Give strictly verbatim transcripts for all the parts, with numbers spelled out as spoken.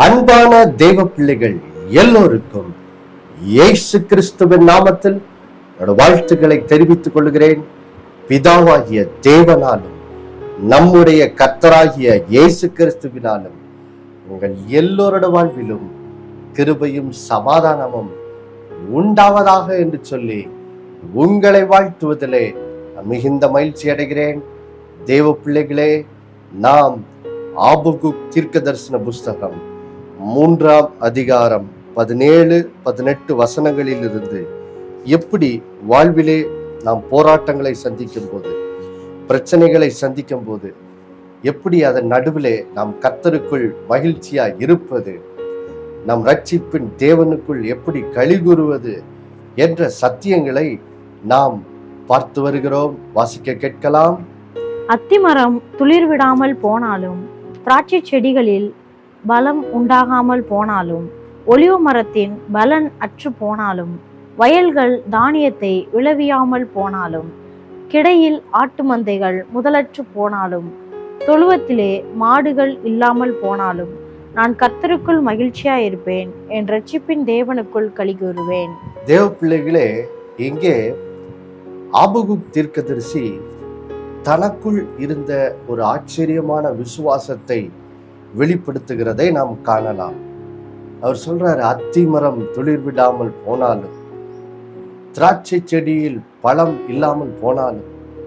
அன்பான தேவ பிள்ளைகள் எல்லோருக்கும் இயேசு கிறிஸ்துவின் நாமத்தில் வாழ்த்துக்களை தெரிவித்துக் கொள்கிறேன். பிதாவாகிய தேவனாலும் நம்முடைய கர்த்தராகிய இயேசு கிறிஸ்துவினாலும் உங்கள் எல்லோருடைய வாழ்விலும் கிருபையும் சமாதானமும் உண்டாவதாக என்று சொல்லி உங்களை வாழ்த்துவதிலே மிகுந்த மகிழ்ச்சி அடைகிறேன். தேவ பிள்ளைகளே, நாம் ஆபகுக் தீர்க்க தரிசன புஸ்தகம் மூன்றாம் அதிகாரம் பதினேழு பதினெட்டு வசனங்களில் இருந்து எப்படி வாழ்விலே நாம் போராட்டங்களை சந்திக்கும் போது, பிரச்சனைகளை சந்திக்கும் போது எப்படி அதன் நடுவிலே நாம் கர்த்தருக்குள் மகிழ்ச்சியா இருப்பது, நம் ரட்சிப்பின் தேவனுக்குள் எப்படி களி கூறுவது என்ற சத்தியங்களை நாம் பார்த்து வருகிறோம். வாசிக்க கேட்கலாம். அத்திமரம் துளிர் விடாமல் போனாலும், திராட்சை செடிகளில் பலம் உண்டாகாமல் போனாலும், ஒலிவ மரத்தின் பலன் அற்று போனாலும், வயல்கள் தானியத்தை விளைவியாமல் போனாலும், கிடையில் ஆட்டு மந்தைகள் முதலற்று போனாலும், தொழுவத்திலே மாடுகள் இல்லாமல் போனாலும், நான் கர்த்தருக்குள் மகிழ்ச்சியா இருப்பேன், என் ரட்சிப்பின் தேவனுக்குள் களி கூறுவேன். தேவ பிள்ளைகளே, இங்கே ஆபகுக் தீர்க்கதரிசி தனக்குள் இருந்த ஒரு ஆச்சரியமான விசுவாசத்தை வெளிப்படுத்துகிறதை நாம் காணலாம். அவர் சொல்றாரு, அத்திமரம் துளிர் விடாமல் போனாலும், திராட்சை செடியில் பழம் இல்லாமல் போனாலும்,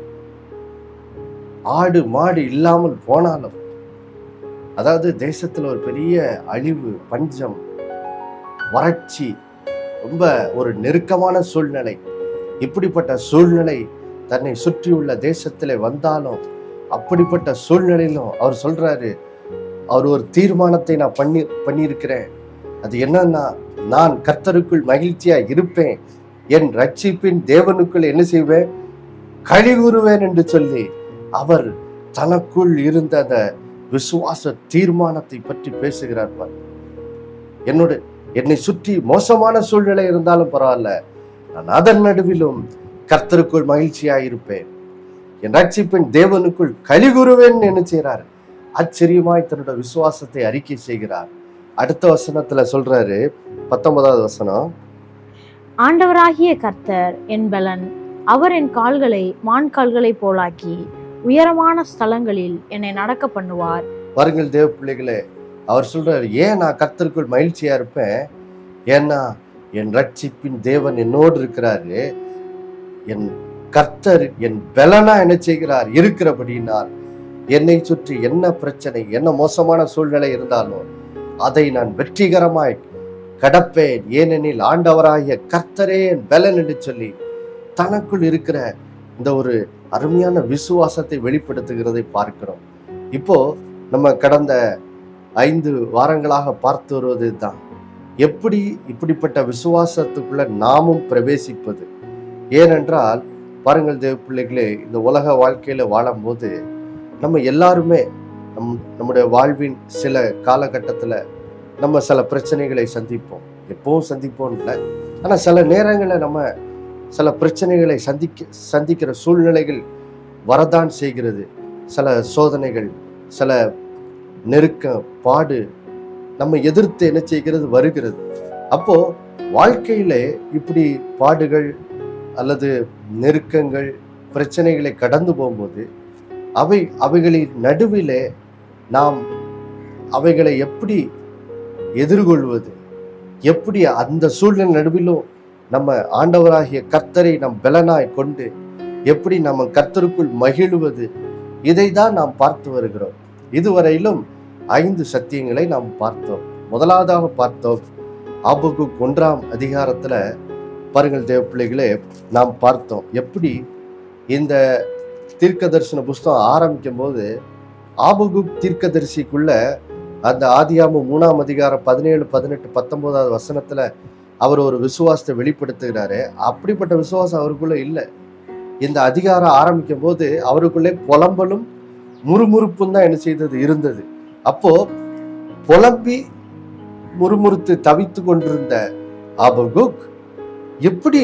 ஆடு மாடு இல்லாமல் போனாலும், அதாவது தேசத்துல ஒரு பெரிய அழிவு, பஞ்சம், வறட்சி, ரொம்ப ஒரு நெருக்கமான சூழ்நிலை, இப்படிப்பட்ட சூழ்நிலை தன்னை சுற்றியுள்ள தேசத்திலே வந்தாலும், அப்படிப்பட்ட சூழ்நிலையிலும் அவர் சொல்றாரு, அவர் ஒரு தீர்மானத்தை நான் பண்ணி பண்ணியிருக்கிறேன். அது என்னன்னா, நான் கர்த்தருக்குள் மகிழ்ச்சியா இருப்பேன், என் ரட்சிப்பின் தேவனுக்குள் என்ன செய்வேன், களி கூறுவேன் என்று சொல்லி அவர் தனக்குள் இருந்த அந்த விசுவாச தீர்மானத்தை பற்றி பேசுகிறார். என்னோட என்னை சுற்றி மோசமான சூழ்நிலை இருந்தாலும் பரவாயில்ல, நான் அதன் நடுவிலும் கர்த்தருக்குள் மகிழ்ச்சியா இருப்பேன், என் ரட்சிப்பின் தேவனுக்குள் களி கூறுவேன் என்ன செய்யறாரு, ஆச்சரியமாய் தன்னோட விசுவாசத்தை அறிக்கை செய்கிறார். அடுத்த வசனத்துல சொல்றாரு, பத்தொன்பதாவது வசனம், ஆண்டவராகிய கர்த்தர் என் பலன், அவர் என் கால்களை மான் கால்களை போலாக்கி உயரமான ஸ்தலங்களில் என்னை நடக்க பண்ணுவார். பாருங்கள் தேவ பிள்ளைகளே, அவர் சொல்றாரு, ஏன் நான் கர்த்தருக்குள் மகிழ்ச்சியா இருப்பேன், ஏன்னா என் ரட்சிப்பின் தேவன் என்னோடு இருக்கிறாரு, என் கர்த்தர் என் பலனா என்ன செய்கிறார் இருக்கிறபடினால் என்னை சுற்றி என்ன பிரச்சனை, என்ன மோசமான சூழ்நிலை இருந்தாலும் அதை நான் வெற்றிகரமாய் கடப்பேன், ஏனெனில் ஆண்டவராகிய கர்த்தரே என் பலன் என்று சொல்லி தனக்குள் இருக்கிற இந்த ஒரு அருமையான விசுவாசத்தை வெளிப்படுத்துகிறதை பார்க்கிறோம். இப்போ நம்ம கடந்த ஐந்து வாரங்களாக பார்த்து வருவது தான், எப்படி இப்படிப்பட்ட விசுவாசத்துக்குள்ள நாமும் பிரவேசிப்பது. ஏனென்றால் பாருங்கள் தேவ பிள்ளைகளே, இந்த உலக வாழ்க்கையில வாழும்போது நம்ம எல்லாருமே நம் நம்முடைய வாழ்வின் சில காலகட்டத்துல நம்ம சில பிரச்சனைகளை சந்திப்போம். எப்பவும் சந்திப்போம் இல்லை, ஆனா சில நேரங்களில் நம்ம சில பிரச்சனைகளை சந்திக்க சந்திக்கிற சூழ்நிலைகள் வரதான் செய்கிறது. சில சோதனைகள், சில நெருக்க பாடு நம்ம எதிர்த்து என்ன செய்கிறது வருகிறது. அப்போ வாழ்க்கையில இப்படி பாடுகள் அல்லது நெருக்கங்கள், பிரச்சனைகளை கடந்து போகும்போது அவை அவைகளின் நடுவிலே நாம் அவைகளை எப்படி எதிர்கொள்வது, எப்படி அந்த சூழ்நிலை நடுவிலும் நம்ம ஆண்டவராகிய கர்த்தரை நம் பலனாய் கொண்டு எப்படி நம்ம கர்த்தருக்குள் மகிழ்வது, இதை தான் நாம் பார்த்து வருகிறோம். இதுவரையிலும் ஐந்து சத்தியங்களை நாம் பார்த்தோம். முதலாவதாக பார்த்தோம் ஆபகுக் ஒன்றாம் அதிகாரத்துல பாருங்கள் தேவ பிள்ளைகளே, நாம் பார்த்தோம் எப்படி இந்த தீர்க்க தரிசன புஸ்தகம் ஆரம்பிக்கும் போது ஆபகுக் தீர்க்கதரிசிக்குள்ள அந்த ஆதியாகமம் மூணாம் அதிகாரம் பதினேழு பதினெட்டு பத்தொன்பதாவது வசனத்துல அவர் ஒரு விசுவாசத்தை வெளிப்படுத்துகிறாரு. அப்படிப்பட்ட விசுவாசம் அவருக்குள்ள இல்லை. இந்த அதிகாரம் ஆரம்பிக்கும் போது அவருக்குள்ளே புலம்பலும் முறுமுறுப்பும் தான் என்ன செய்தது இருந்தது. அப்போ புலம்பி முறுமுறுத்து தவித்து கொண்டிருந்த ஆபகுக் எப்படி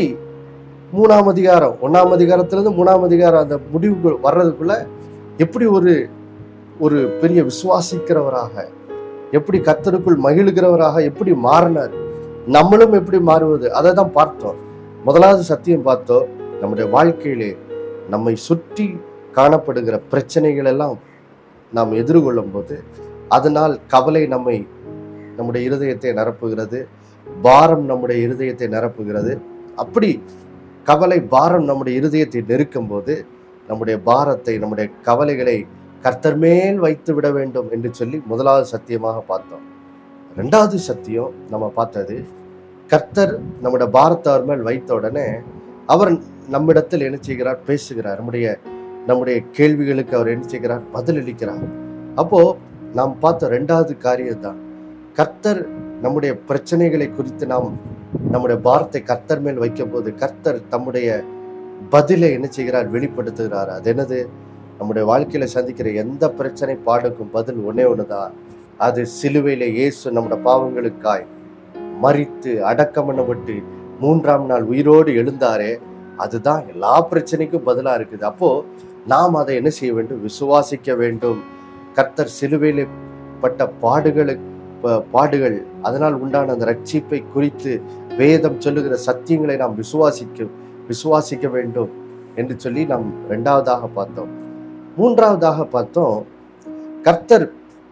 மூணாம் அதிகாரம் ஒன்னாம் அதிகாரத்திலிருந்து மூணாம் அதிகாரம் அந்த முடிவுக்கு வர்றதுக்குள்ள எப்படி ஒரு ஒரு பெரிய விசுவாசிக்கிறவராக, எப்படி கர்த்தருக்குள் மகிழ்கிறவராக எப்படி மாறினார், நம்மளும் எப்படி மாறுவது, அதை தான் பார்த்தோம். முதலாவது சத்தியம் பார்த்தோம், நம்முடைய வாழ்க்கையிலே நம்மை சுற்றி காணப்படுகிற பிரச்சனைகள் எல்லாம் நாம் எதிர்கொள்ளும் போது அதனால் கவலை நம்மை நம்முடைய இருதயத்தை நிரப்புகிறது, பாரம் நம்முடைய இருதயத்தை நிரப்புகிறது. அப்படி கவலை பாரம் நம்முடைய இருதயத்தை நெருக்கும் போது நம்முடைய பாரத்தை நம்முடைய கவலைகளை கர்த்தர் மேல் வைத்து விட வேண்டும் என்று சொல்லி முதலாவது சத்தியமாக பார்த்தோம். ரெண்டாவது சத்தியம் நம்ம பார்த்தது, கர்த்தர் நம்முடைய பாரத்தை அவர் மேல் வைத்த உடனே அவர் நம்மிடத்தில் என்ன செய்கிறார், பேசுகிறார். நம்முடைய நம்முடைய கேள்விகளுக்கு அவர் என்ன செய்கிறார், பதிலளிக்கிறார். அப்போ நாம் பார்த்த ரெண்டாவது காரியம் தான், கர்த்தர் நம்முடைய பிரச்சனைகளை குறித்து நாம் நம்முடைய பாரத்தை கர்த்தர் மேல் வைக்கும் போது கர்த்தர் தம்முடைய பதிலை என்ன செய்கிறார், வெளிப்படுத்துகிறார். அது என்னது, நம்முடைய வாழ்க்கையில சந்திக்கிற எந்த பிரச்சனை பாடுக்கும் பதில் ஒன்னே ஒண்ணுதான், அது சிலுவையில இயேசு நம்முடைய பாவங்களுக்காய் மரித்து அடக்கம் பண்ணப்பட்டு மூன்றாம் நாள் உயிரோடு எழுந்தாரே, அதுதான் எல்லா பிரச்சனைக்கும் பதிலா இருக்குது. அப்போ நாம் அதை என்ன செய்ய வேண்டும், விசுவாசிக்க வேண்டும். கர்த்தர் சிலுவையில பட்ட பாடுகளுக்கு பாடுகள் அதனால் உண்டான அந்த ரட்சிப்பை குறித்து வேதம் சொல்லுகிற சத்தியங்களை நாம் விசுவாசிக்க விசுவாசிக்க வேண்டும் என்று சொல்லி நாம் இரண்டாவதாக பார்த்தோம். மூன்றாவதாக பார்த்தோம், கர்த்தர்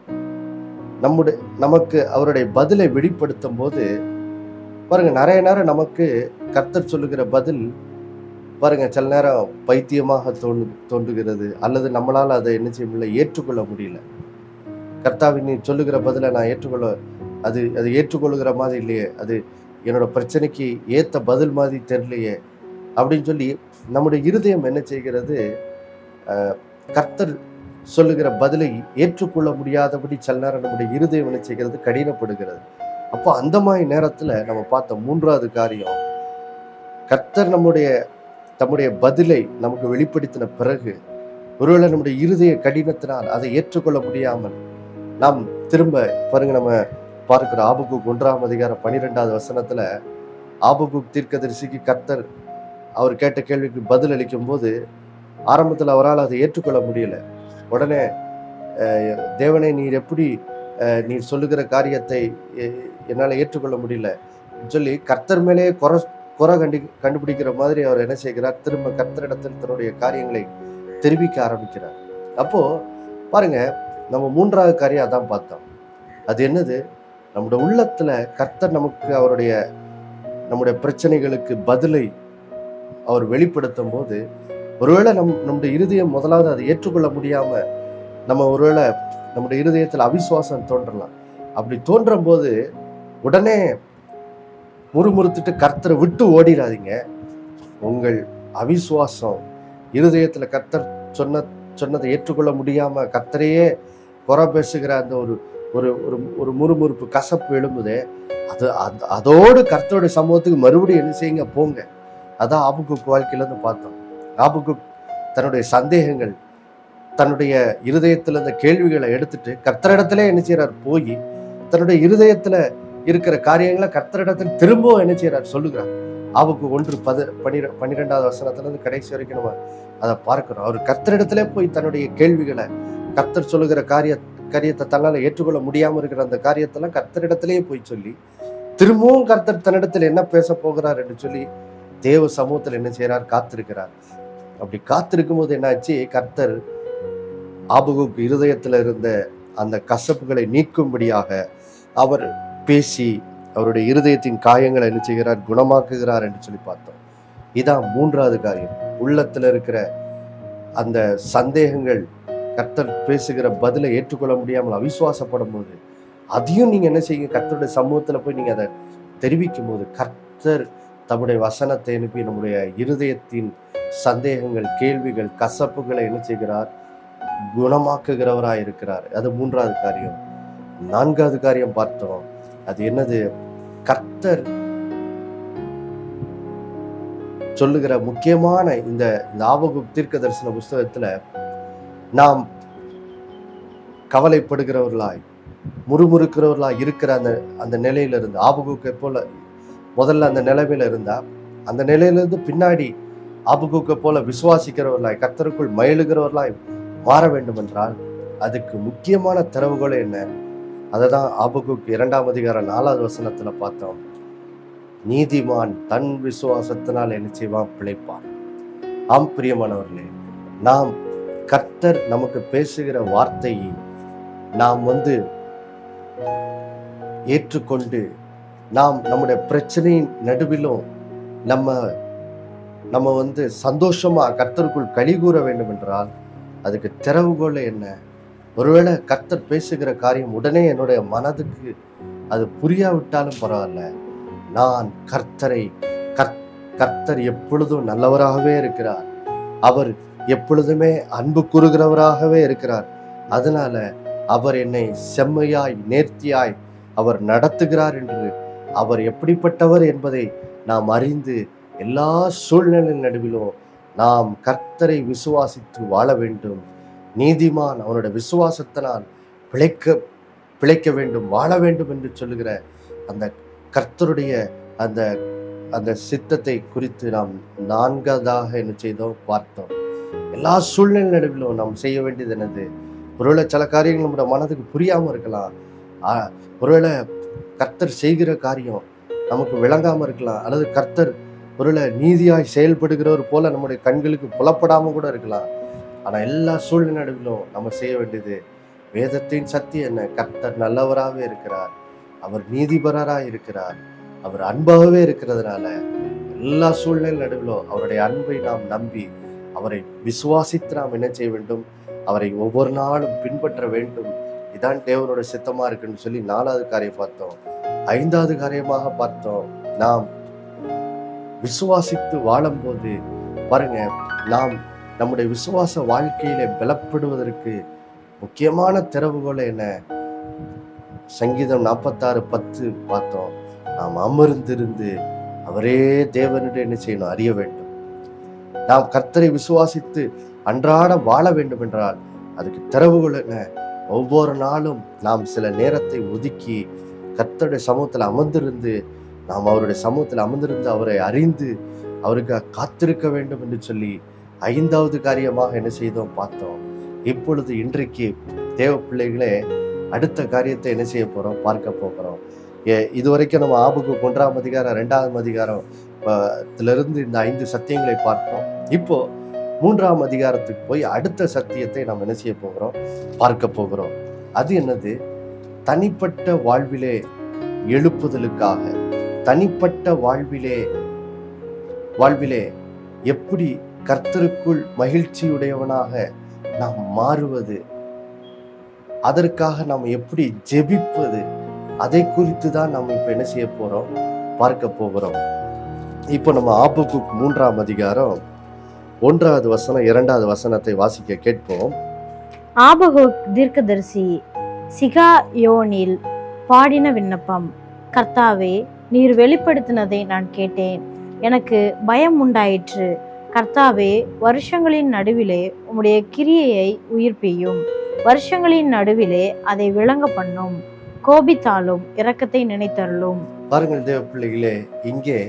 நம்முடைய நமக்கு அவருடைய பதிலை வெளிப்படுத்தும் போது பாருங்க, நிறைய நேரம் நமக்கு கர்த்தர் சொல்லுகிற பதில் பாருங்க சில நேரம் பைத்தியமாக தோன்று தோன்றுகிறது அல்லது நம்மளால அதை என்ன செய்ய முடியல, ஏற்றுக்கொள்ள முடியல. கர்த்தாவின் நீ சொல்லுகிற பதிலை நான் ஏற்றுக்கொள்ள அது அது ஏற்றுக்கொள்ளுகிற மாதிரி இல்லையே, அது என்னோட பிரச்சனைக்கு ஏத்த பதில் மாதிரி தெரியலையே அப்படின்னு சொல்லி நம்முடைய இருதயம் என்ன செய்கிறது, அஹ் கர்த்தர் சொல்லுகிற பதிலை ஏற்றுக்கொள்ள முடியாதபடி சில நேரம் நம்முடைய இருதயம் என்ன செய்கிறது, கடினப்படுகிறது. அப்போ அந்த மாதிரி நேரத்துல நம்ம பார்த்த மூன்றாவது காரியம், கர்த்தர் நம்முடைய தம்முடைய பதிலை நமக்கு வெளிப்படுத்தின பிறகு ஒருவேளை நம்முடைய இருதய கடினத்தினால் அதை ஏற்றுக்கொள்ள முடியாமல் நாம் திரும்ப பாருங்க, நம்ம பார்க்கிற ஆபகுக் ஒன்றாம் அதிகாரம் பனிரெண்டாவது வசனத்துல ஆபகுக் தீர்க்கதரிசிக்கு கர்த்தர் அவர் கேட்ட கேள்விக்கு பதில் அளிக்கும் போது ஆரம்பத்தில் அவரால் அதை ஏற்றுக்கொள்ள முடியல. உடனே தேவனை நீர் எப்படி நீர் சொல்லுகிற காரியத்தை என்னால் ஏற்றுக்கொள்ள முடியல சொல்லி கர்த்தர் மேலே குறை குறை கண்டி கண்டுபிடிக்கிற மாதிரி அவர் என்ன செய்கிறார், திரும்ப கர்த்தரிடத்தில் தன்னுடைய காரியங்களை தெரிவிக்க ஆரம்பிக்கிறார். அப்போ பாருங்க, நம்ம மூன்றாவது காரியம் அதான் பார்த்தோம். அது என்னது, நம்முடைய உள்ளத்துல கர்த்தர் நமக்கு அவருடைய நம்முடைய பிரச்சனைகளுக்கு பதிலை அவர் வெளிப்படுத்தும் போது ஒருவேளை நம் நம்முடைய இருதயம் முதலாவது அதை ஏற்றுக்கொள்ள முடியாம நம்ம ஒருவேளை நம்முடைய இருதயத்தில் அவிசுவாசம் தோன்றலாம். அப்படி தோன்றும் போது உடனே முறுமுறுத்துட்டு கர்த்தரை விட்டு ஓடிடாதீங்க. உங்கள் அவிசுவாசம் இருதயத்துல கர்த்தர் சொன்ன சொன்னதை ஏற்றுக்கொள்ள முடியாம கர்த்தரையே குறை பேசுகிற அந்த ஒரு ஒரு ஒரு முறுமுறுப்பு கசப்பு எழும்புதே, அது அதோடு கர்த்தருடைய சமூகத்துக்கு மறுபடியும் என்ன செய்யுங்க, போங்க. அதான் ஆபகுக் வாழ்க்கையில இருந்து பார்த்தோம். ஆபகுக் தன்னுடைய சந்தேகங்கள் தன்னுடைய இருதயத்துல இருந்த கேள்விகளை எடுத்துட்டு கர்த்தரிடத்திலே என்ன செய்யறார், போய் தன்னுடைய இருதயத்துல இருக்கிற காரியங்களை கர்த்தரிடத்தில் திரும்பவும் என்ன செய்யறார், சொல்லுகிறார். ஆபகுக் ஒன்று பத பனிரெ பன்னிரெண்டாவது வசனத்துல இருந்து கடைசி வரைக்கும் நம்ம அதை பார்க்கிறோம். அவர் கர்த்தரிடத்திலே போய் தன்னுடைய கேள்விகளை, கர்த்தர் சொல்லுகிற காரிய காரியத்தை தன்னால ஏற்றுக்கொள்ள முடியாம இருக்கிற அந்த காரியத்தெல்லாம் கர்த்தரிடத்திலேயே போய் சொல்லி திரும்பவும் கர்த்தர் தன்னிடத்தில் என்ன பேச போகிறார் என்று சொல்லி தேவ சமூகத்தில் என்ன செய்யறார், காத்திருக்கிறார். அப்படி காத்திருக்கும் போது என்னாச்சு, கர்த்தர் ஆபகுக் இருதயத்துல இருந்த அந்த கசப்புகளை நீக்கும்படியாக அவர் பேசி அவருடைய இருதயத்தின் காயங்களை என்ன செய்கிறார், குணமாக்குகிறார் என்று சொல்லி பார்த்தோம். இதான் மூன்றாவது காரியம். உள்ளத்துல இருக்கிற அந்த சந்தேகங்கள் கர்த்தர் பேசுகிற பதிலை ஏற்றுக்கொள்ள முடியாமல் அவிசுவாசப்படும் போது அதையும் நீங்க என்ன செய்யுங்க, கர்த்தருடைய சமூகத்துல போய் நீங்க அதை தெரிவிக்கும் போது கர்த்தர் தம்முடைய வசனத்தை அனுப்பி நம்முடைய இருதயத்தின் சந்தேகங்கள், கேள்விகள், கசப்புகளை என்ன செய்கிறார், குணமாக்குகிறவராய் இருக்கிறார். அது மூன்றாவது காரியம். நான்காவது காரியம் பார்த்தோம். அது என்னது, கர்த்தர் சொல்லுகிற முக்கியமான இந்த ஆபகுக் தீர்க்க தரிசன புஸ்தகத்துல நாம் கவலைப்படுகிறவர்களாய் முறுமுறுக்கிறவர்களாய் இருக்கிற அந்த அந்த நிலையில இருந்து ஆபகுக்கை போல முதல்ல அந்த நிலைமையில இருந்தா அந்த நிலையிலிருந்து பின்னாடி ஆபகுக்கை போல விசுவாசிக்கிறவர்களாய் கர்த்தருக்குள் மயிலுகிறவர்களாய் மாற வேண்டும் என்றால் அதுக்கு முக்கியமான திறவுகோல் என்ன, அதை தான் ஆபகுக் இரண்டாம் அதிகாரம் நாலாவது வசனத்துல பார்த்தோம். நீதிமான் தன் விசுவாசத்தினால் என்ன செய்வான்? பிழைப்பான். ஆம் பிரியமானவர்களே, நாம் கர்த்தர் நமக்கு பேசுகிற வார்த்தையை நாம் வந்து ஏற்றுக்கொண்டு நாம் நம்முடைய பிரச்சனையின் நடுவிலும் நம்ம நம்ம வந்து சந்தோஷமா கர்த்தருக்குள் களி கூற வேண்டும் என்றால் அதுக்கு திறவுகோல் என்ன? ஒருவேளை கர்த்தர் பேசுகிற காரியம் உடனே என்னுடைய மனதுக்கு அது புரியாவிட்டாலும் பரவாயில்ல, நான் கர்த்தரை கர் கர்த்தர் எப்பொழுதும் நல்லவராகவே இருக்கிறார், அவர் எப்பொழுதுமே அன்பு கூறுகிறவராகவே இருக்கிறார், அதனால அவர் என்னை செம்மையாய் நேர்த்தியாய் அவர் நடத்துகிறார் என்று, அவர் எப்படிப்பட்டவர் என்பதை நாம் அறிந்து எல்லா சூழ்நிலை நடுவிலும் நாம் கர்த்தரை விசுவாசித்து வாழ வேண்டும். நீதிமான் அவனுடைய விசுவாசத்தினால் பிழைக்க பிழைக்க வேண்டும், வாழ வேண்டும் என்று சொல்லுகிற அந்த கர்த்தருடைய அந்த அந்த சித்தத்தை குறித்து நாம் நான்காவதாக என்ன செய்தோம்? பார்த்தோம். எல்லா சூழ்நிலை நடுவிலும் நாம் செய்ய வேண்டியது என்னது? ஒருவேளை சில காரியங்கள் நம்முடைய மனதுக்கு புரியாம இருக்கலாம், ஒருவேளை கர்த்தர் செய்கிற காரியம் நமக்கு விளங்காம இருக்கலாம், அல்லது கர்த்தர் ஒருவேளை நீதியாய் செயல்படுகிறவர் போல நம்முடைய கண்களுக்கு புலப்படாம கூட இருக்கலாம். ஆனா எல்லா சூழ்நிலை நடுவிலும் நம்ம செய்ய வேண்டியது வேதத்தின் சத்தியம் என்ன? கர்த்தர் நல்லவராகவே இருக்கிறார், அவர் நீதிபரராக இருக்கிறார், அவர் அன்பாகவே இருக்கிறதுனால எல்லா சூழ்நிலை நடுவிலும் அவருடைய அன்பை நாம் நம்பி அவரை விசுவாசித்து நாம் என்ன செய்ய வேண்டும்? அவரை ஒவ்வொரு நாளும் பின்பற்ற வேண்டும். இதான் தேவனோட சித்தமா இருக்குன்னு சொல்லி நாலாவது காரியம் பார்த்தோம். ஐந்தாவது காரியமாக பார்த்தோம், நாம் விசுவாசித்து வாழும் போது பாருங்க, நாம் நம்முடைய விசுவாச வாழ்க்கையில பலப்படுவதற்கு முக்கியமான திறவுகோல் என்ன? சங்கீதம் நாற்பத்தாறு பத்து பார்த்தோம். நாம் அமர்ந்திருந்து அவரே தேவனுடைய என்ன செய்யணும்? அறிய வேண்டும். நாம் கர்த்தரை விசுவாசித்து அன்றாட வாழ வேண்டும் என்றால் அதுக்கு திறவுகோல் என்ன? ஒவ்வொரு நாளும் நாம் சில நேரத்தை ஒதுக்கி கர்த்தருடைய சமூகத்தில் அமர்ந்திருந்து நாம் அவருடைய சமூகத்தில் அமர்ந்திருந்து அவரை அறிந்து அவருக்கு காத்திருக்க வேண்டும் என்று சொல்லி ஐந்தாவது காரியமாக என்ன செய்தோம்? பார்த்தோம். இப்பொழுது இன்றைக்கு தேவ பிள்ளைகளே, அடுத்த காரியத்தை என்ன செய்ய போறோம்? பார்க்க போகிறோம். ஏ இதுவரைக்கும் நம்ம ஆபகுக் ஒன்றாம் அதிகாரம் ரெண்டாவது அதிகாரம் இருந்து இந்த ஐந்து சத்தியங்களை பார்த்தோம். இப்போ மூன்றாம் அதிகாரத்துக்கு போய் அடுத்த சத்தியத்தை நாம் என்ன செய்ய போகிறோம்? பார்க்க போகிறோம். அது என்னது? தனிப்பட்ட வாழ்விலே எழுப்புதலுக்காக, தனிப்பட்ட வாழ்விலே வாழ்விலே எப்படி கர்த்தருக்குள் மகிழ்ச்சியுடையவனாக நாம் மாறுவது, அதற்காக நாம் எப்படி ஜெபிப்பது, அதை குறித்து தான் நாம் இப்ப என்ன செய்ய போறோம்? பார்க்க போகிறோம். இப்போ நம்ம ஆபகுக் மூன்றாம் அதிகாரம் ஒன்றாவது வசனம் இரண்டாவது வசனத்தை வாசிக்க கேட்போம். ஆபகுக் தீர்க்கதரிசி சிகாயோனில் பாடின விண்ணப்பம். கர்த்தாவே, நீர் வெளிப்படுத்தினதை நான் கேட்டேன், எனக்கு பயம் உண்டாயிற்று. கர்த்தாவே, வருஷங்களின் நடுவிலே உம்முடைய கிரியையை உயிர்ப்பியும், வருஷங்களின் நடுவிலே அதை விளங்க பண்ணும், கோபித்தாலும் இரக்கத்தை நினைத்தருளும். பாருங்கள் தேவ பிள்ளைகளே, இங்கே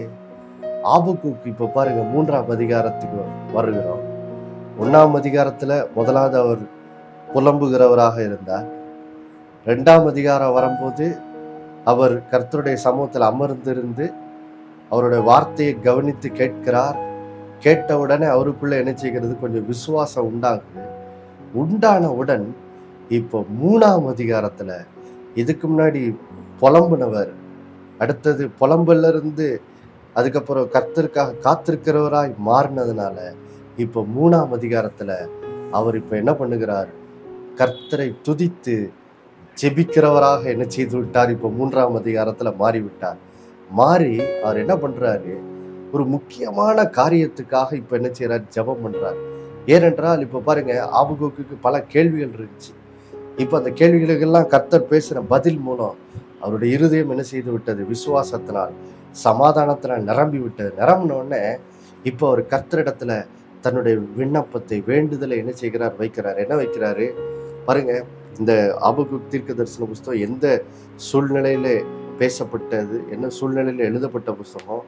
ஆபகுக் இப்ப பாருங்க மூன்றாம் அதிகாரத்துக்கு வருகிறோம். ஒன்னாம் அதிகாரத்துல முதலாவது அவர் புலம்புகிறவராக இருந்தார். ரெண்டாம் அதிகாரம் வரும்போது அவர் கர்த்தருடைய சமூகத்தில் அமர்ந்திருந்து அவருடைய வார்த்தையை கவனித்து கேட்கிறார். கேட்டவுடனே அவருக்குள்ள என்ன செய்கிறது? கொஞ்சம் விசுவாசம் உண்டாகுது. உண்டானவுடன் இப்போ மூணாம் அதிகாரத்துல இதுக்கு முன்னாடி புலம்புனவர் அடுத்தது புலம்புல இருந்து அதுக்கப்புறம் கர்த்தருக்காக காத்திருக்கிறவராய் மாறினதுனால இப்போ மூணாம் அதிகாரத்துல அவர் இப்ப என்ன பண்ணுகிறார்? கர்த்தரை துதித்து ஜெபிக்கிறவராக என்ன செய்து விட்டார்? இப்போ மூன்றாம் அதிகாரத்துல மாறிவிட்டார். மாறி அவர் என்ன பண்றாரு? ஒரு முக்கியமான காரியத்துக்காக இப்ப என்ன செய்யறாரு? ஜெபம் பண்றார். ஏனென்றால் இப்ப பாருங்க, ஆபகுக்கு பல கேள்விகள் இருந்துச்சு. இப்ப அந்த கேள்விகளுக்கெல்லாம் கர்த்தர் பேசுற பதில் மூலம் அவருடைய இருதயம் என்ன செய்து விட்டது? விசுவாசத்தினால் சமாதானத்தினால் நிரம்பி விட்டது. நிரம்பின உடனே இப்போ அவர் கர்த்தரிடத்துல தன்னுடைய விண்ணப்பத்தை வேண்டுதலை என்ன செய்கிறார்? வைக்கிறார். என்ன வைக்கிறாரு பாருங்க. இந்த ஆபகுக் தீர்க்க தரிசன புஸ்தகம் எந்த சூழ்நிலையில பேசப்பட்டது, என்ன சூழ்நிலையில எழுதப்பட்ட புஸ்தகம்?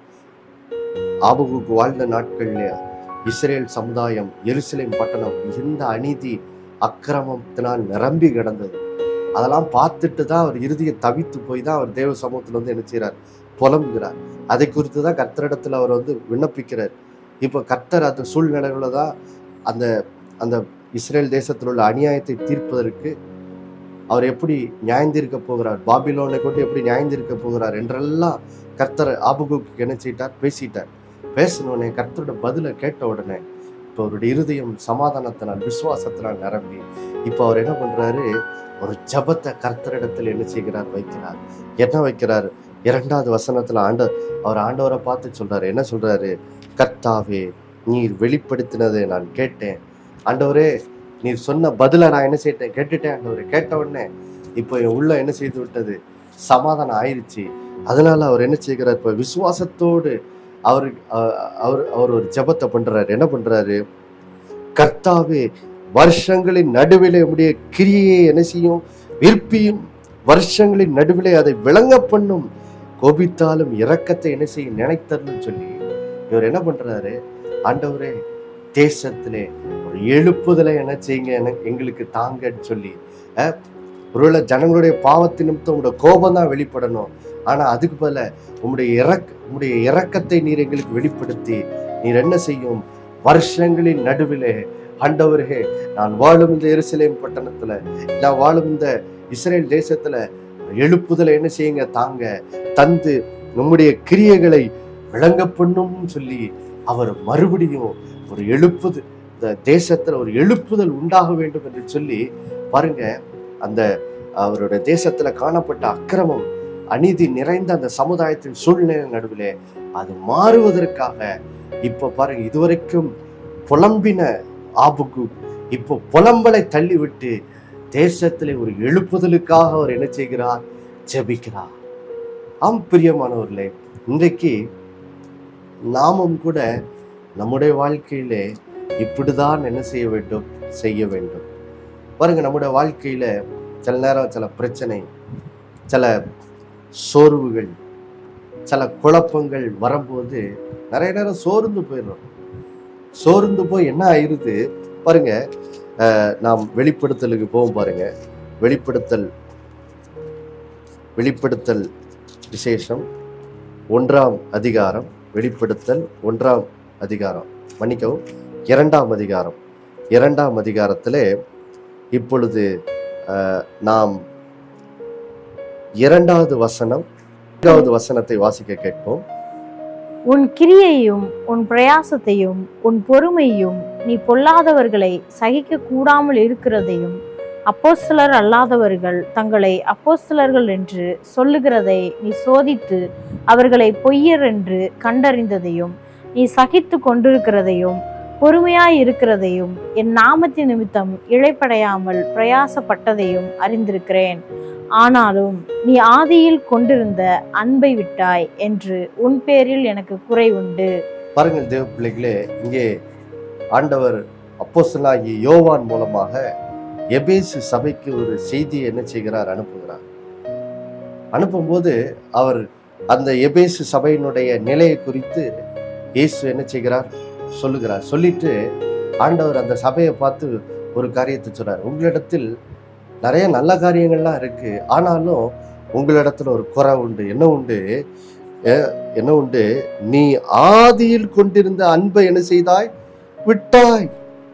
ஆபகுக் வாழ்ந்த நாட்களிலே இஸ்ரேல் சமுதாயம், எருசலேம் பட்டணம் மிகுந்த அநீதி அக்கிரமத்தினால் நிரம்பி கிடந்தது. அதெல்லாம் பார்த்துட்டு தான் அவர் இறுதியை தவித்து போய் தான் அவர் தேவ சமூகத்துல வந்து என்ன செய்கிறார், புலம்புகிறார். அதை குறித்து தான் கர்த்தரிடத்துல அவர் வந்து விண்ணப்பிக்கிறார். இப்போ கர்த்தர் அந்த சூழ்நிலைகளை தான் அந்த அந்த இஸ்ரேல் தேசத்தில் உள்ள அநியாயத்தை தீர்ப்பதற்கு அவர் எப்படி நியாயந்தீர்க்க போகிறார், பாபிலோனை கொண்டு எப்படி நியாயந்தீர்க்க போகிறார் என்றெல்லாம் கர்த்தர் ஆபகுக்கு என்ன செய்தார், பேசிட்டார். பேசினோடனே கர்த்தரோட பதிலை கேட்ட உடனே இப்போ அவருடைய இருதயம் சமாதானத்தினால் விசுவாசத்தினால் நிரம்பி இப்போ அவர் என்ன பண்றாரு, ஒரு ஜபத்தை கர்த்தரிடத்தில் என்ன செய்கிறார், வைக்கிறார். என்ன வைக்கிறார்? இரண்டாவது வசனத்துல ஆண்ட அவர் ஆண்டவரை பார்த்து சொல்றாரு. என்ன சொல்றாரு? கர்த்தாவே, நீர் வெளிப்படுத்தினதை நான் கேட்டேன். ஆண்டவரே, நீர் சொன்ன பதிலை நான் என்ன செய்தேன், கேட்டுட்டேன். ஆண்டவரே, கேட்ட உடனே இப்போ என் உள்ள என்ன செய்து விட்டது, சமாதானம் ஆயிடுச்சு. அதனால அவர் என்ன செய்கிறார், இப்போ விசுவாசத்தோடு அவர் அவர் அவர் ஒரு ஜபத்தை பண்றாரு. என்ன பண்றாரு? கர்த்தாவே, வருஷங்களின் நடுவிலே உடைய கிரியை என்ன செய்யும், விற்பியும் வருஷங்களின் நடுவிலே அதை விளங்க பண்ணும், கோபித்தாலும் இரக்கத்தை என்ன செய்யும், நினைத்தரணும்னு சொல்லி இவர் என்ன பண்றாரு, ஆண்டவரே தேசத்திலே ஒரு எழுப்புதலை என்ன செய்யுங்க, எங்களுக்கு தாங்கன்னு சொல்லி. ஒருவேளை ஜனங்களுடைய பாவத்தின் நிமித்தம் உங்களுடைய கோபம் தான் வெளிப்படணும், ஆனா அதுக்கு பதில உங்களுடைய இறக்க உங்களுடைய இரக்கத்தை நீர் எங்களுக்கு வெளிப்படுத்தி நீர் என்ன செய்யும், வருஷங்களின் நடுவிலே ஆண்டவரே, நான் வாழும் இந்த எருசலேம் பட்டணத்துல, நான் வாழும் இந்த இஸ்ரேல் தேசத்துல எழுப்புதலை என்ன செய்யுங்க, தாங்க தந்து நம்முடைய கிரியைகளை விளங்க பண்ணும் சொல்லி அவர் மறுபடியும் ஒரு எழுப்புதல், இந்த தேசத்துல ஒரு எழுப்புதல் உண்டாக வேண்டும் என்று சொல்லி பாருங்க. அந்த அவருடைய தேசத்துல காணப்பட்ட அக்கிரமம், அநீதி நிறைந்த அந்த சமுதாயத்தின் சூழ்நிலை நடுவிலே அது மாறுவதற்காக இப்ப பாருங்க, இதுவரைக்கும் புலம்பின ஆபுக்கு இப்போ புலம்பலை தள்ளிவிட்டு தேசத்திலே ஒரு எழுப்புதலுக்காக அவர் என்ன செய்கிறார், ஜெபிக்கிறார். ஆம் பிரியமானவர்களே, இன்றைக்கு நாமும் கூட நம்முடைய வாழ்க்கையிலே இப்படிதான் என்ன செய்ய வேண்டும், செய்ய வேண்டும். பாருங்க, நம்முடைய வாழ்க்கையில சில நேரம் சில பிரச்சனை, சில சோர்வுகள், சில குழப்பங்கள் வரும்போது நிறைய நேரம் சோர்ந்து போயிடுறோம். சோர்ந்து போய் என்ன ஆயிருது பாருங்க. நாம் வெளிப்படுத்தலுக்கு போவோம் பாருங்க. வெளிப்படுத்தல் வெளிப்படுத்தல் விசேஷம் ஒன்றாம் அதிகாரம், வெளிப்படுத்தல் ஒன்றாம் அதிகாரம், மன்னிக்கவும் இரண்டாம் அதிகாரம். இரண்டாம் அதிகாரத்திலே இப்பொழுது நாம் இரண்டாவது வசனம் இரண்டாவது வசனத்தை வாசிக்க கேட்போம். உன் கிரியையும் உன் பிரயாசத்தையும் உன் பொறுமையும் நீ பொல்லாதவர்களை சகிக்க கூடாமல் இருக்கிறதையும் அப்போஸ்தலர் அல்லாதவர்கள் தங்களை அப்போஸ்தலர்கள் என்று சொல்லுகிறதை நீ சோதித்து அவர்களை பொய்யர் என்று கண்டறிந்ததையும் நீ சகித்து கொண்டிருக்கிறதையும் பொறுமையாய் இருக்கிறதையும் என் நாமத்தின் நிமித்தம் இழைப்படையாமல் பிரயாசப்பட்டதையும் அறிந்திருக்கிறேன். ஆனாலும் நீ ஆதியில் கொண்டிருந்த அன்பை விட்டாய் என்று உன் பேரில் எனக்கு குறை உண்டு. பாருங்கள் தேவ பிள்ளைகளே, இங்கே ஆண்டவர் அப்போஸ்தலனாகிய யோவான் மூலமாக எபேசு சபைக்கு ஒரு செய்தியை என்ன செய்கிறார், அனுப்புகிறார். அனுப்பும்போது அவர் அந்த எபேசு சபையினுடைய நிலையை குறித்து இயேசு என்ன செய்கிறார், சொல்லுகிறார். சொல்லிட்டு ஆண்டவர் அந்த சபையை பார்த்து ஒரு காரியத்தை சொல்றார். உங்களிடத்தில் நிறைய நல்ல காரியங்கள்லாம் இருக்கு, ஆனாலும் உங்களிடத்துல ஒரு குறை உண்டு. என்ன உண்டு என்ன உண்டு நீ ஆதியில் கொண்டிருந்த அன்பை என்ன செய்தாய், விட்டாய்.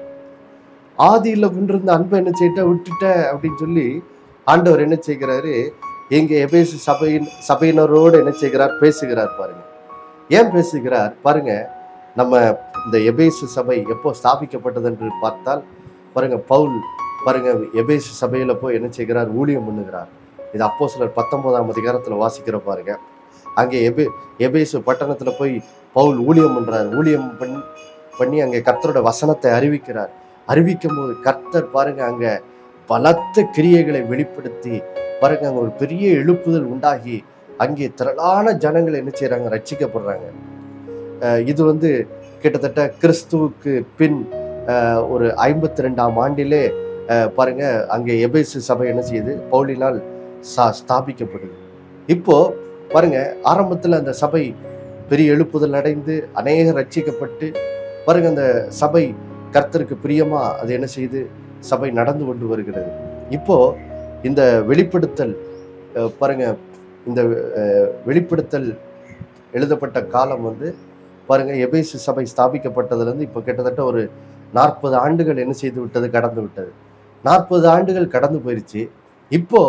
ஆதியில கொண்டிருந்த அன்பை என்ன செய்த, விட்டுட்ட அப்படின்னு சொல்லி ஆண்டவர் என்ன செய்கிறாரு, எங்க எபேசு சபையின் சபையினரோடு என்ன செய்கிறார், பேசுகிறார். பாருங்க, ஏன் பேசுகிறார் பாருங்க. நம்ம இந்த எபேசு சபை எப்போ ஸ்தாபிக்கப்பட்டது என்று பார்த்தால் பாருங்க, பவுல் பாருங்க எபேசு சபையில போய் என்ன செய்கிறார், ஊழியம் பண்ணுகிறார். இது அப்போஸ்தலர் பத்தொன்பதாம் அதிகாரத்துல வாசிக்கிற பாருங்க. அங்கே எபே எபேசு பட்டணத்துல போய் பவுல் ஊழியம் பண்றார். ஊழியம் பண்ணி பண்ணி அங்கே கர்த்தரோட வசனத்தை அறிவிக்கிறார். அறிவிக்கும் போது கர்த்தர் பாருங்க அங்க பலத்த கிரியைகளை வெளிப்படுத்தி பாருங்க அங்க ஒரு பெரிய எழுப்புதல் உண்டாகி அங்கே திரளான ஜனங்கள் என்ன செய்யறாங்க, ரட்சிக்கப்படுறாங்க. இது வந்து கிட்டத்தட்ட கிறிஸ்துவுக்கு பின் ஒரு ஐம்பத்தி ரெண்டாம் ஆண்டிலே பாருங்க அங்கே எபேசு சபை என்ன செய்யுது, பவுலினால் சா ஸ்தாபிக்கப்படுது. இப்போ பாருங்க, ஆரம்பத்துல அந்த சபை பெரிய எழுப்புதல் அடைந்து அநேக ரட்சிக்கப்பட்டு பாருங்க அந்த சபை கர்த்தருக்கு பிரியமா அது என்ன செய்யுது, சபை நடந்து கொண்டு வருகிறது. இப்போ இந்த வெளிப்படுத்தல் அஹ், பாருங்க இந்த அஹ், வெளிப்படுத்தல் எழுதப்பட்ட காலம் வந்து பாருங்க எபேசு சபை ஸ்தாபிக்கப்பட்டதுலேருந்து இப்போ கிட்டத்தட்ட ஒரு நாற்பது ஆண்டுகள் என்ன செய்து விட்டது, கடந்து விட்டது. நாற்பது ஆண்டுகள் கடந்து போயிடுச்சு. இப்போ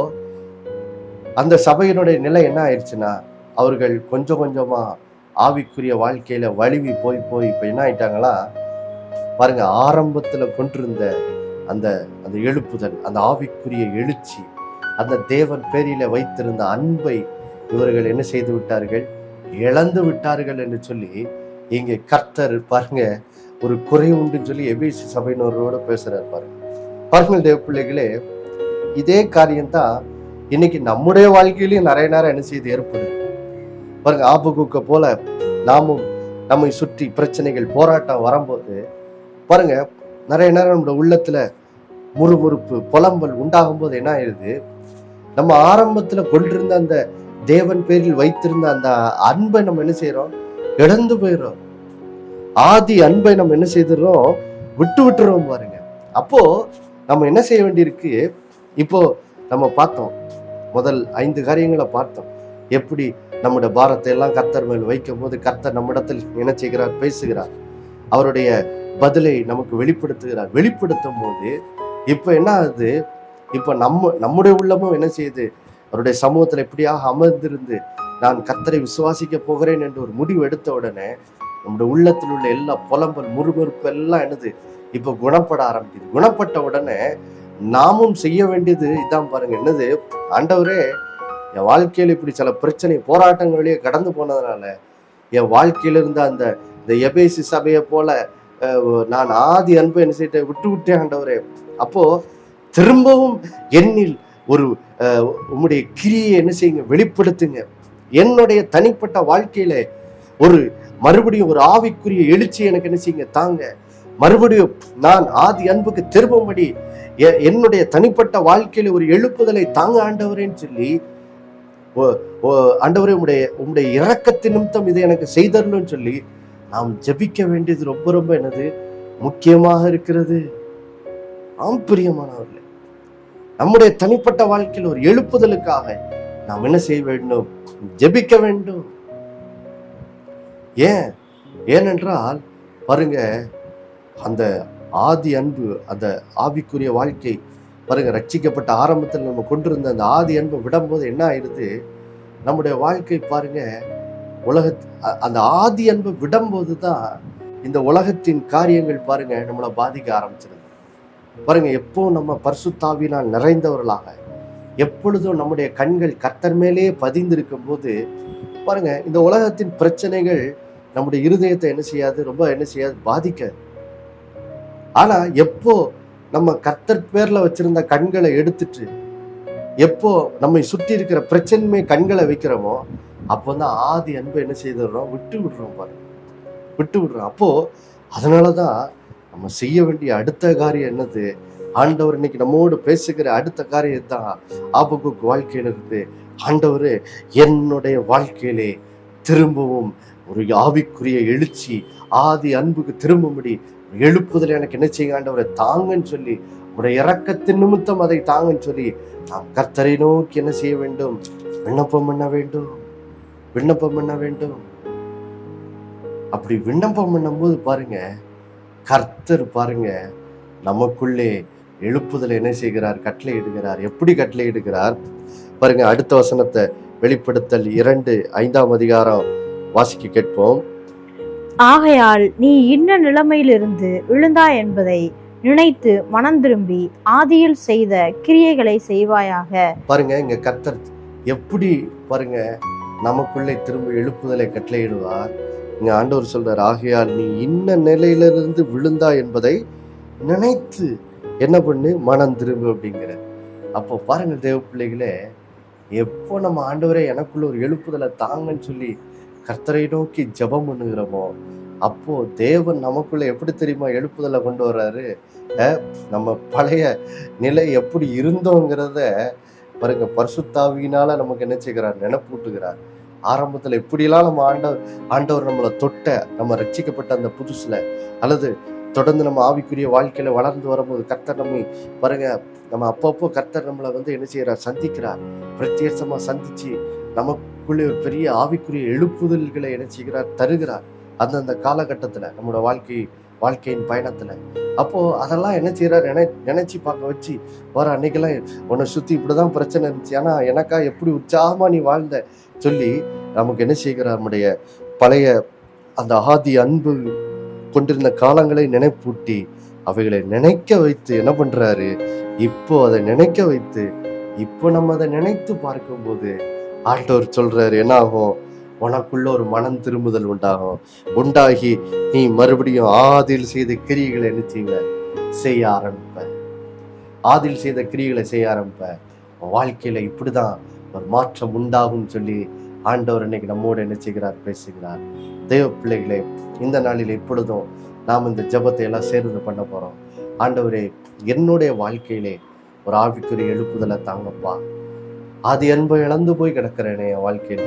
அந்த சபையினுடைய நிலை என்ன ஆயிடுச்சுன்னா, அவர்கள் கொஞ்சம் கொஞ்சமா ஆவிக்குரிய வாழ்க்கையில வலிவி போய் போய் இப்போ என்ன ஆயிட்டாங்களா பாருங்க, ஆரம்பத்துல கொண்டிருந்த அந்த அந்த எழுப்புதல், அந்த ஆவிக்குரிய எழுச்சி, அந்த தேவன் பேரில வைத்திருந்த அன்பை இவர்கள் என்ன செய்து விட்டார்கள், இழந்து விட்டார்கள் என்று சொல்லி இங்கே கர்த்தர் பாருங்க ஒரு குறை உண்டுன்னு சொல்லி எபேசு சபையினரோட பேசுறாரு. பாருங்க பாருங்கள் தேவ பிள்ளைகளே, இதே காரியம்தான் இன்னைக்கு நம்முடைய வாழ்க்கையிலையும் நிறைய நேரம் என்ன செய்து ஏற்படுது. பாருங்க ஆபகுக்க போல நாமும் நம்மை சுற்றி பிரச்சனைகள் போராட்டம் வரும்போது பாருங்க நிறைய நேரம் நம்மளோட உள்ளத்துல முறுமுறுப்பு புலம்பல் உண்டாகும் போது என்ன ஆயிடுது, நம்ம ஆரம்பத்துல கொண்டிருந்த அந்த தேவன் பேரில் வைத்திருந்த அந்த அன்பை நம்ம என்ன செய்யறோம், இழந்து போயிடும். ஆதி அன்பை நம்ம என்ன செய்துறோம், விட்டு விட்டுறோம். பாருங்க அப்போ நம்ம என்ன செய்ய வேண்டியிருக்கு, இப்போ நம்ம பார்த்தோம் முதல் ஐந்து காரியங்களை பார்த்தோம். எப்படி நம்முடைய பாரத்தை எல்லாம் கர்த்தர் மேல் வைக்கும் போது கர்த்தர் நம்மிடத்தில் என்ன செய்கிறார், பேசுகிறார், அவருடைய பதிலை நமக்கு வெளிப்படுத்துகிறார். வெளிப்படுத்தும் போது இப்ப என்ன ஆகுது, இப்ப நம்ம நம்முடைய உள்ளமும் என்ன செய்யுது, அவருடைய சமூகத்துல எப்படியாக அமர்ந்திருந்து நான் கர்த்தரை விசுவாசிக்க போகிறேன் என்று ஒரு முடிவு எடுத்த உடனே நம்முடைய உள்ளத்தில் உள்ள எல்லா புலம்பல் முறுமுறுப்பு எல்லாம் என்னது இப்ப குணப்பட ஆரம்பிக்குது. குணப்பட்ட உடனே நாமும் செய்ய வேண்டியது இதான் பாருங்க, என்னது, ஆண்டவரே என் வாழ்க்கையில இப்படி சில பிரச்சனை போராட்டங்கள் வழியே கடந்து போனதுனால என் வாழ்க்கையில இருந்த அந்த இந்த எபேசு சபையை போல நான் ஆதி அன்பை என்ன செய்ய விட்டு விட்டேன் ஆண்டவரே. அப்போ திரும்பவும் என்னில் ஒரு உம்முடைய கிரியை என்ன செய்யுங்க, வெளிப்படுத்துங்க. என்னுடைய தனிப்பட்ட வாழ்க்கையில ஒரு மறுபடியும் ஒரு ஆவிக்குரிய எழுச்சி எனக்கு என்ன செய்யுங்க தாங்க. மறுபடியும் நான் ஆதி அன்புக்கு திரும்பும்படி என்னுடைய தனிப்பட்ட வாழ்க்கையில ஒரு எழுப்புதலை தாங்க ஆண்டவரேன்னு சொல்லி, ஆண்டவரே உம்முடைய உம்முடைய இரக்கத்தின் நிமித்தம் இதை எனக்கு செய்தரணும்னு சொல்லி நாம் ஜெபிக்க வேண்டியது ரொம்ப ரொம்ப என்னது முக்கியமாக இருக்கிறது. ஆம் பிரியமானவர்களே, நம்முடைய தனிப்பட்ட வாழ்க்கையில் ஒரு எழுப்புதலுக்காக நாம் என்ன செய்ய வேண்டும், ஜெபிக்க வேண்டும். ஏன் ஏனென்றால் பாருங்க அந்த ஆதி அன்பு, அந்த ஆவிக்குரிய வாழ்க்கை பாருங்க ரட்சிக்கப்பட்ட ஆரம்பத்தில் நம்ம கொண்டிருந்த அந்த ஆதி அன்பை விடும்போது என்ன ஆயிடுது, நம்முடைய வாழ்க்கை பாருங்க உலக அந்த ஆதி அன்பை விடும்போது தான் இந்த உலகத்தின் காரியங்கள் பாருங்க நம்மளை பாதிக்க ஆரம்பிச்சிருது. பாருங்க எப்போ நம்ம பரிசுத்தாவினால் நிறைந்தவர்களாக எப்பொழுதும் நம்முடைய கண்கள் கர்த்தர் மேலே பதிந்திருக்கும் போது பாருங்க இந்த உலகத்தின் பிரச்சனைகள் நம்முடைய இருதயத்தை என்ன செய்யாது, ரொம்ப என்ன செய்யாது, பாதிக்காது. ஆனா எப்போ நம்ம கர்த்தர் பேர்ல வச்சிருந்த கண்களை எடுத்துட்டு எப்போ நம்மை சுற்றி இருக்கிற பிரச்சனையுமே கண்களை வைக்கிறோமோ அப்போதான் ஆதி அன்பை என்ன செய்துடுறோம், விட்டு விடுறோம். பாருங்க விட்டு விடுறோம். அப்போ அதனாலதான் நம்ம செய்ய வேண்டிய அடுத்த காரியம் என்னது, ஆண்டவர் இன்னைக்கு நம்மோடு பேசுகிற அடுத்த காரியம் தான் ஆபகுக்கு வாழ்க்கையில இருந்து, ஆண்டவர் என்னுடைய வாழ்க்கையிலே திரும்பவும் ஒரு ஆவிக்குரிய எழுச்சி ஆதி அன்புக்கு திரும்பும்படி எழுப்புதல் எனக்கு என்ன செய்ய ஆண்டவரை தாங்கன்னு சொல்லி, உடைய இரக்கத்தின் நிமித்தம் அதை தாங்கன்னு சொல்லி நாம் கர்த்தரை நோக்கி என்ன செய்ய வேண்டும், விண்ணப்பம் பண்ண வேண்டும், விண்ணப்பம் பண்ண வேண்டும். அப்படி விண்ணப்பம் பண்ணும் போது பாருங்க கர்த்தர் பாருங்க நமக்குள்ளே எழுப்புதல் என்ன செய்கிறார், கட்டளை இடுகிறார். எப்படி கட்டளை இடுகிறார் பாருங்க, அடுத்த வசனத்தை வெளிப்படுத்தல் இரண்டு ஐந்தாம் அதிகாரம் வாசிக்க கேட்போம். ஆகையால் நீ இன்ன நிலைமையிலிருந்து விழுந்தாய் என்பதை நினைத்து மனம் திரும்பி ஆதியில் செய்த கிரியைகளை செய்வாயாக. பாருங்க இங்க கர்த்தர் எப்படி பாருங்க நமக்குள்ளே திரும்ப எழுப்புதலை கட்டளையிடுவார். இங்க ஆண்டவர் சொல்றார், ஆகையால் நீ இன்ன நிலையிலிருந்து விழுந்தாய் என்பதை நினைத்து என்ன பண்ணு, மனம் திரும்பு அப்படிங்கிற. அப்போ பாருங்க தேவ பிள்ளைகளே, எப்போ நம்ம ஆண்டவரே எனக்குள்ள ஒரு எழுப்புதலை தாங்கன்னு சொல்லி கர்த்தரை நோக்கி ஜெபம் பண்ணுகிறோமோ அப்போ தேவன் நமக்குள்ள எப்படி தெரியுமா எழுப்புதலை கொண்டு வர்றாரு. நம்ம பழைய நிலை எப்படி இருந்தோங்கிறத பாருங்க பரிசுத்தாவியினால நமக்கு என்ன செய்கிறார், நினைப்பூட்டுகிறார். ஆரம்பத்துல எப்படியெல்லாம் நம்ம ஆண்டவர் ஆண்டவர் நம்மளை தொட்ட, நம்ம ரட்சிக்கப்பட்ட அந்த புதுசுல அல்லது தொடர்ந்து நம்ம ஆவிக்குரிய வாழ்க்கையில வளர்ந்து வரும்போது கர்த்தர் நம்மை பாருங்க, நம்ம அப்பப்போ கர்த்தர் நம்மளை வந்து என்ன செய்யறார், சந்திக்கிறார். பிரத்யேகமா சந்திச்சு நமக்குள்ளே ஒரு பெரிய ஆவிக்குரிய எழுப்புதல்களை என்ன செய்கிறார், தருகிறார். அந்தந்த காலகட்டத்துல நம்மளோட வாழ்க்கை வாழ்க்கையின் பயணத்துல அப்போ அதெல்லாம் என்ன செய்யறாரு, நினை நினைச்சு பார்க்க வச்சு வர அன்னைக்கெல்லாம் உன்னை சுத்தி இப்படிதான் பிரச்சனை இருந்துச்சு, ஆனா எனக்கா எப்படி உற்சாகமா நீ வாழ்ந்த சொல்லி நமக்கு என்ன செய்கிறார், நம்முடைய பழைய அந்த ஆதி அன்பு கொண்டிருந்த காலங்களை நினைப்பூட்டி அவைகளை நினைக்க வைத்து என்ன பண்றாரு, இப்போ அதை நினைக்க வைத்து இப்போ நம்ம அதை நினைத்து பார்க்கும்போது ஆண்டவர் சொல்றாரு, என்ன ஆகும், உனக்குள்ள ஒரு மனம் திரும்புதல் உண்டாகும். உண்டாகி நீ மறுபடியும் ஆதியில் செய்த கிரியைகளை என்ன செய்வ, செய்ய ஆரம்பிப்ப. ஆதியில் செய்த கிரியைகளை செய்ய ஆரம்பிப்ப. வாழ்க்கையில இப்படிதான் ஒரு மாற்றம் உண்டாகும் சொல்லி ஆண்டவர் இன்னைக்கு நம்மோடு என்ன செய்கிறார், பேசுகிறார். தேவ பிள்ளைகளே, இந்த நாளில் இப்பொழுதும் நாம் இந்த ஜெபத்தை எல்லாம் சேர்ந்து பண்ண போறோம். ஆண்டவரே, என்னுடைய வாழ்க்கையிலே ஒரு ஆவிக்குரிய எழுப்புதலை தாங்கப்பா. ஆதி அன்பை இழந்து போய் கிடக்கிறேனே என் வாழ்க்கையில.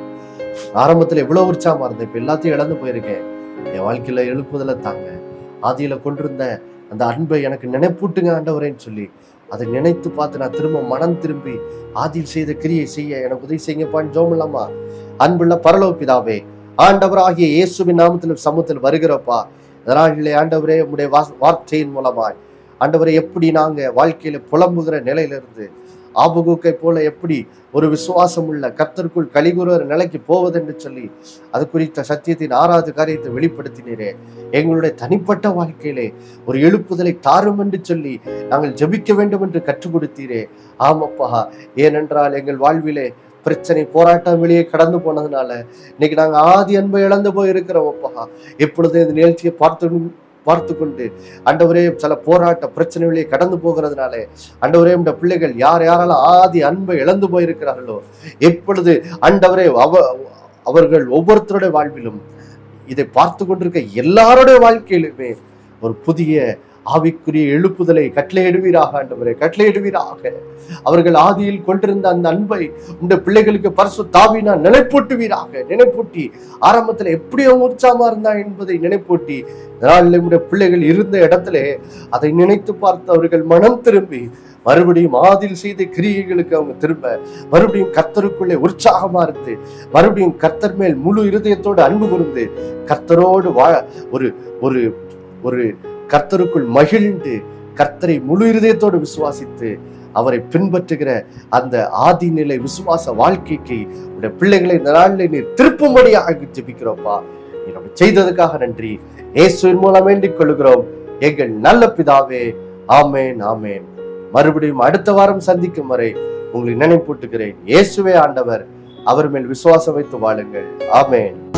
ஆரம்பத்துல எவ்வளவு உற்சாகமா இருந்தேன், இப்ப எல்லாத்தையும் இழந்து போயிருக்கேன். என் வாழ்க்கையில எழுப்புதலை தாங்க. ஆதியில கொண்டிருந்த அந்த அன்பை எனக்கு நினைப்பூட்டுங்க ஆண்டவரேன்னு சொல்லி அதை நினைத்து பார்த்து நான் திரும்ப மனம் திரும்பி ஆதியில் செய்த கிரியை செய்ய எனக்கு உதவி செய்யப்பான்னு ஜெபம் இல்லாமா. அன்புள்ள பரலோக பிதாவே, ஆண்டவராகிய இயேசுவின் நாமத்தில் சமூகத்தில் வருகிறப்பா. அதனாலே ஆண்டவரே, உம்முடைய வார்த்தையின் மூலமாய் ஆண்டவரை எப்படி நாங்க வாழ்க்கையில புலம்புகிற நிலையிலிருந்து ஆபகுக்கை போல எப்படி ஒரு விசுவாசம் உள்ள கர்த்தருக்குள் கலிகுற நிலைக்கு போவதென்று சொல்லி அது குறித்த சத்தியத்தின் ஆறாவது காரியத்தை வெளிப்படுத்தினீரே. எங்களுடைய தனிப்பட்ட வாழ்க்கையிலே ஒரு எழுப்புதலை தாரும் என்று சொல்லி நாங்கள் ஜெபிக்க வேண்டும் என்று கற்றுக் கொடுத்தீரே. ஆமப்பா, ஏனென்றால் எங்கள் வாழ்விலே பிரச்சனை போராட்டம் வெளியே கடந்து போனதுனால இன்னைக்கு நாங்க ஆதி அன்பை இழந்து போய் இருக்கிறோம் அப்பா. எப்பொழுது இந்த நிகழ்ச்சியை பார்த்து பார்த்து கொண்டு ஆண்டவரே சில போராட்ட பிரச்சனைகளே கடந்து போகிறதுனாலே ஆண்டவரே, இந்த பிள்ளைகள் யார் யாரெல்லாம் ஆதி அன்பை இழந்து போயிருக்கிறார்களோ எப்பொழுது ஆண்டவரே அவ அவர்கள் ஒவ்வொருத்தருடைய வாழ்விலும் இதை பார்த்து கொண்டிருக்க எல்லாருடைய வாழ்க்கையிலுமே ஒரு புதிய ஆவிக்குரிய எழுப்புதலை கட்டளையிடுவீராக ஆண்டவரே, கட்டளையிடுவீராக. அவர்கள் ஆதியில் கொண்டிருந்த அந்த அன்பை இந்த பிள்ளைகளுக்கு பரிசுத்த ஆவியினால் நினைப்பூட்டுவீராக. நினைப்பூட்டி ஆரம்பத்துல எப்படி அவங்க உற்சாகமா இருந்தா என்பதை நினைப்பூட்டி நம்முடைய பிள்ளைகள் இருந்த இடத்துல அதை நினைத்து பார்த்து அவர்கள் மனம் திரும்பி மறுபடியும் ஆதியில் செய்த கிரியைகளுக்கு அவங்க திரும்ப மறுபடியும் கர்த்தருக்குள்ளே உற்சாகமா இருந்து மறுபடியும் கர்த்தர் மேல் முழு இருதயத்தோடு அன்பு கூர்ந்து கர்த்தரோடு வாழ ஒரு ஒரு ஒரு கர்த்தருக்குள் மகிழ்ந்து கர்த்தரை முழு இருதயத்தோடு விசுவாசித்து அவரை பின்பற்றுகிற அந்த ஆதி நிலை விசுவாச வாழ்க்கைக்கு உடைய பிள்ளைகளை இந்த நாளில் நீர் திருப்பும்படியாக ஜெபிக்கிறோம்ப்பா. நீ நம்ம செய்ததுக்காக நன்றி. இயேசுவின் மூலம் வேண்டிக் கொள்கிறோம் எங்கள் நல்ல பிதாவே. ஆமேன், ஆமேன். மறுபடியும் அடுத்த வாரம் சந்திக்கும் வரை உங்களை நினைப்பூட்டுகிறேன். இயேசுவே ஆண்டவர். அவர் மேல் விசுவாசம் வைத்து வாழுங்கள். ஆமேன்.